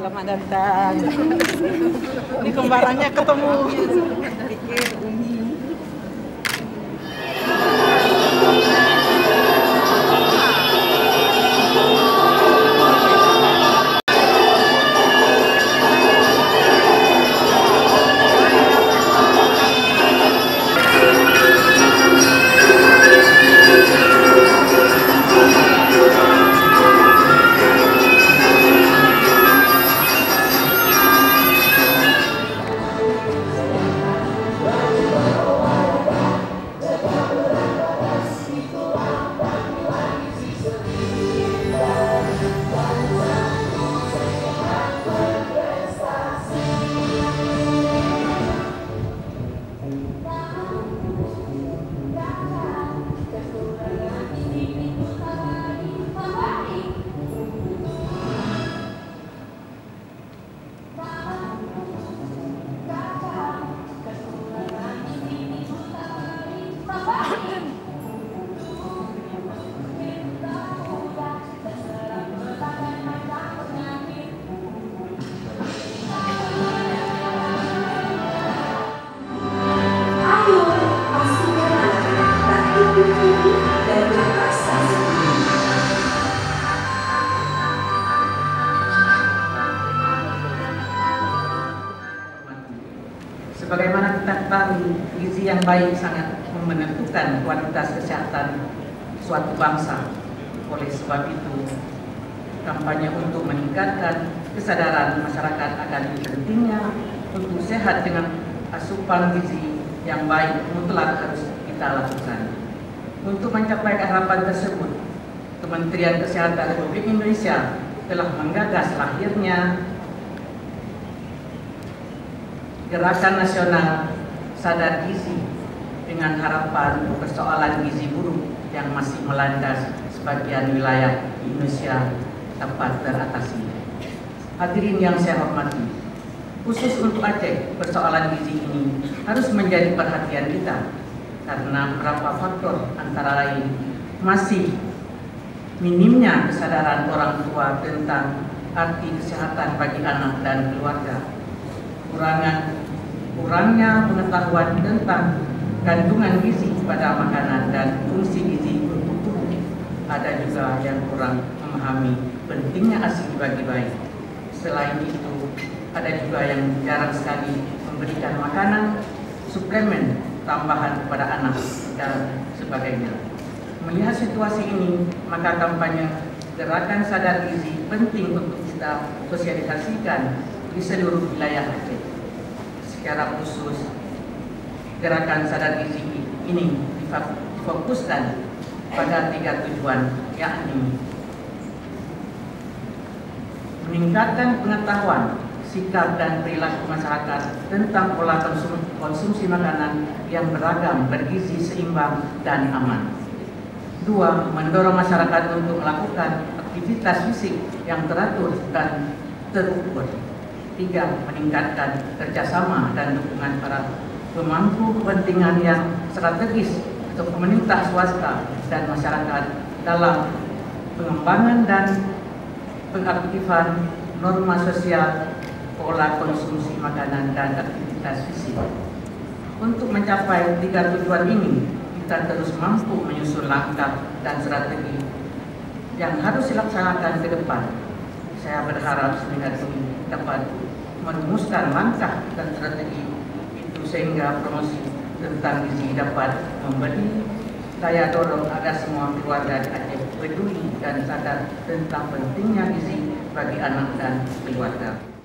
Selamat datang. Ini kembarannya ketemu. Pikir Umi. Sebagaimana kita tahu, gizi yang baik sangat menentukan kualitas kesehatan suatu bangsa. Oleh sebab itu, kampanye untuk meningkatkan kesadaran masyarakat akan pentingnya untuk sehat dengan asupan gizi yang baik mutlak harus kita lakukan. Untuk mencapai harapan tersebut, Kementerian Kesehatan Republik Indonesia telah menggagas lahirnya Gerakan Nasional Sadar Gizi dengan harapan persoalan gizi buruk yang masih melanda sebagian wilayah di Indonesia dapat teratasi. Hadirin yang saya hormati, khusus untuk Aceh, persoalan gizi ini harus menjadi perhatian kita karena beberapa faktor, antara lain masih minimnya kesadaran orang tua tentang arti kesehatan bagi anak dan keluarga, kurangnya pengetahuan tentang kandungan gizi pada makanan dan fungsi gizi untuk tubuh. Ada juga yang kurang memahami pentingnya ASI bagi bayi. Selain itu, ada juga yang jarang sekali memberikan makanan, suplemen tambahan kepada anak dan sebagainya. Melihat situasi ini, maka kampanye Gerakan Sadar Gizi penting untuk kita sosialisasikan di seluruh wilayah Aceh. Secara khusus, Gerakan Sadar Gizi ini difokuskan pada 3 tujuan, yakni meningkatkan pengetahuan, sikap dan perilaku masyarakat tentang pola konsumsi makanan yang beragam, bergizi, seimbang, dan aman. 2. Mendorong masyarakat untuk melakukan aktivitas fisik yang teratur dan terukur. 3. Meningkatkan kerjasama dan dukungan para pemangku kepentingan yang strategis atau pemerintah, swasta, dan masyarakat dalam pengembangan dan pengaktifan norma sosial, pola konsumsi makanan, dan aktivitas fisik. Untuk mencapai 3 tujuan ini, kita terus mampu menyusun langkah dan strategi yang harus dilaksanakan ke depan. Saya berharap sehingga ini dapat merumuskan langkah dan strategi itu sehingga promosi tentang gizi dapat memberi daya dorong agar semua keluarga di Aceh peduli dan sadar tentang pentingnya gizi bagi anak dan keluarga.